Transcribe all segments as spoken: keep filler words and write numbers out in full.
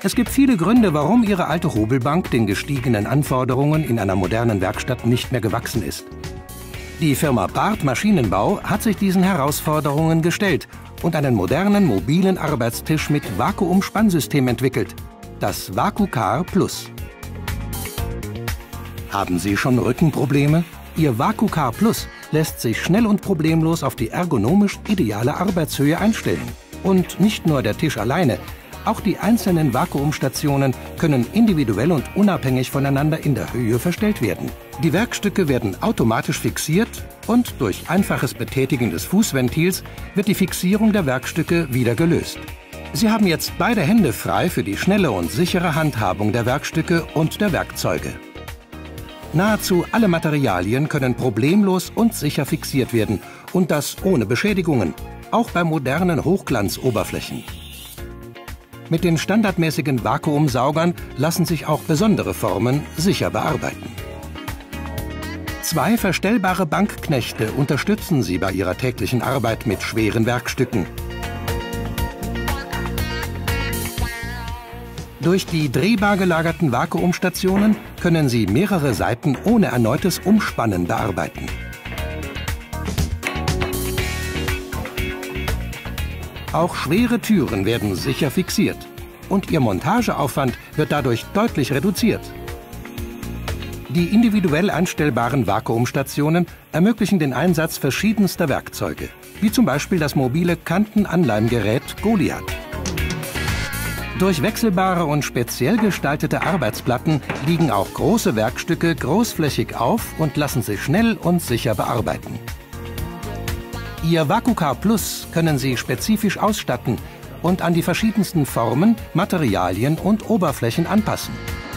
Es gibt viele Gründe, warum Ihre alte Hobelbank den gestiegenen Anforderungen in einer modernen Werkstatt nicht mehr gewachsen ist. Die Firma Barth Maschinenbau hat sich diesen Herausforderungen gestellt und einen modernen mobilen Arbeitstisch mit Vakuum-Spannsystem entwickelt, das VacuCar Plus. Haben Sie schon Rückenprobleme? Ihr VacuCar Plus lässt sich schnell und problemlos auf die ergonomisch ideale Arbeitshöhe einstellen. Und nicht nur der Tisch alleine, auch die einzelnen Vakuumstationen können individuell und unabhängig voneinander in der Höhe verstellt werden. Die Werkstücke werden automatisch fixiert und durch einfaches Betätigen des Fußventils wird die Fixierung der Werkstücke wieder gelöst. Sie haben jetzt beide Hände frei für die schnelle und sichere Handhabung der Werkstücke und der Werkzeuge. Nahezu alle Materialien können problemlos und sicher fixiert werden und das ohne Beschädigungen, auch bei modernen Hochglanzoberflächen. Mit den standardmäßigen Vakuumsaugern lassen sich auch besondere Formen sicher bearbeiten. Zwei verstellbare Bankknechte unterstützen Sie bei Ihrer täglichen Arbeit mit schweren Werkstücken. Durch die drehbar gelagerten Vakuumstationen können Sie mehrere Seiten ohne erneutes Umspannen bearbeiten. Auch schwere Türen werden sicher fixiert und Ihr Montageaufwand wird dadurch deutlich reduziert. Die individuell einstellbaren Vakuumstationen ermöglichen den Einsatz verschiedenster Werkzeuge, wie zum Beispiel das mobile Kantenanleimgerät Goliath. Durch wechselbare und speziell gestaltete Arbeitsplatten liegen auch große Werkstücke großflächig auf und lassen sich schnell und sicher bearbeiten. Ihr VacuCar Plus können Sie spezifisch ausstatten und an die verschiedensten Formen, Materialien und Oberflächen anpassen.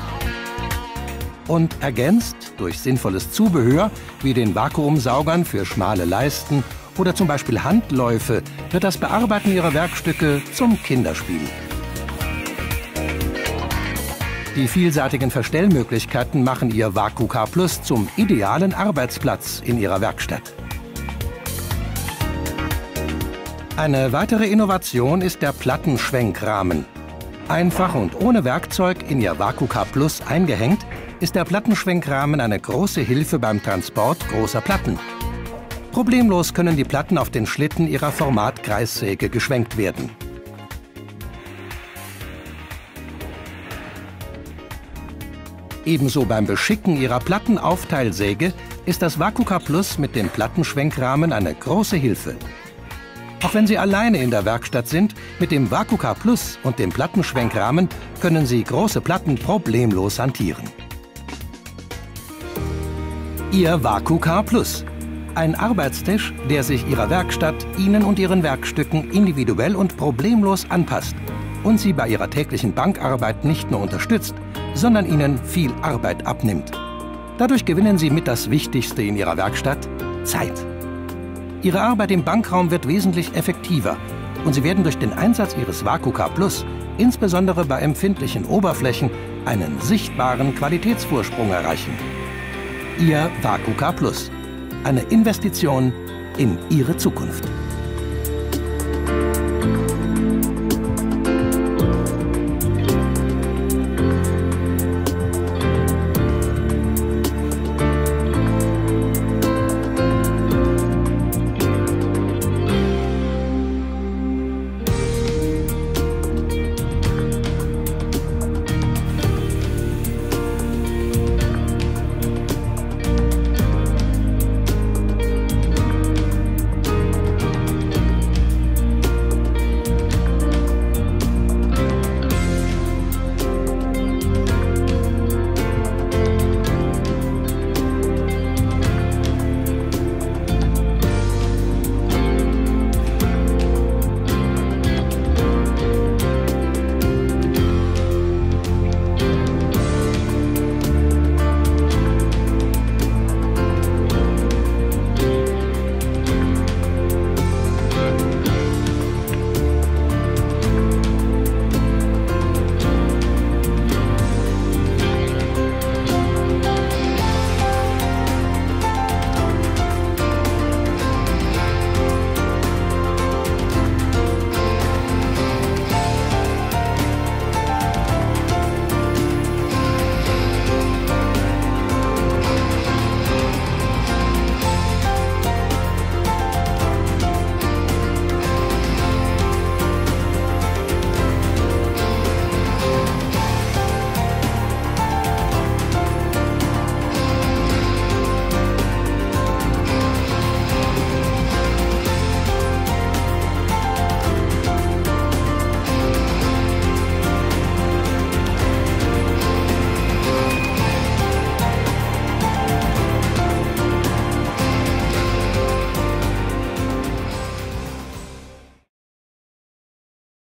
Und ergänzt durch sinnvolles Zubehör wie den Vakuumsaugern für schmale Leisten oder zum Beispiel Handläufe wird das Bearbeiten Ihrer Werkstücke zum Kinderspiel. Die vielseitigen Verstellmöglichkeiten machen Ihr VacuCar Plus zum idealen Arbeitsplatz in Ihrer Werkstatt. Eine weitere Innovation ist der Plattenschwenkrahmen. Einfach und ohne Werkzeug in Ihr VacuCar Plus eingehängt, ist der Plattenschwenkrahmen eine große Hilfe beim Transport großer Platten. Problemlos können die Platten auf den Schlitten Ihrer Format-Kreissäge geschwenkt werden. Ebenso beim Beschicken Ihrer Plattenaufteilsäge ist das VacuCar Plus mit dem Plattenschwenkrahmen eine große Hilfe. Auch wenn Sie alleine in der Werkstatt sind, mit dem VacuCar Plus und dem Plattenschwenkrahmen können Sie große Platten problemlos hantieren. Ihr VacuCar Plus. Ein Arbeitstisch, der sich Ihrer Werkstatt, Ihnen und Ihren Werkstücken individuell und problemlos anpasst und Sie bei Ihrer täglichen Bankarbeit nicht nur unterstützt, sondern Ihnen viel Arbeit abnimmt. Dadurch gewinnen Sie mit das Wichtigste in Ihrer Werkstatt: Zeit. Ihre Arbeit im Bankraum wird wesentlich effektiver und Sie werden durch den Einsatz Ihres VacuCar Plus, insbesondere bei empfindlichen Oberflächen, einen sichtbaren Qualitätsvorsprung erreichen. Ihr VacuCar Plus. Eine Investition in Ihre Zukunft.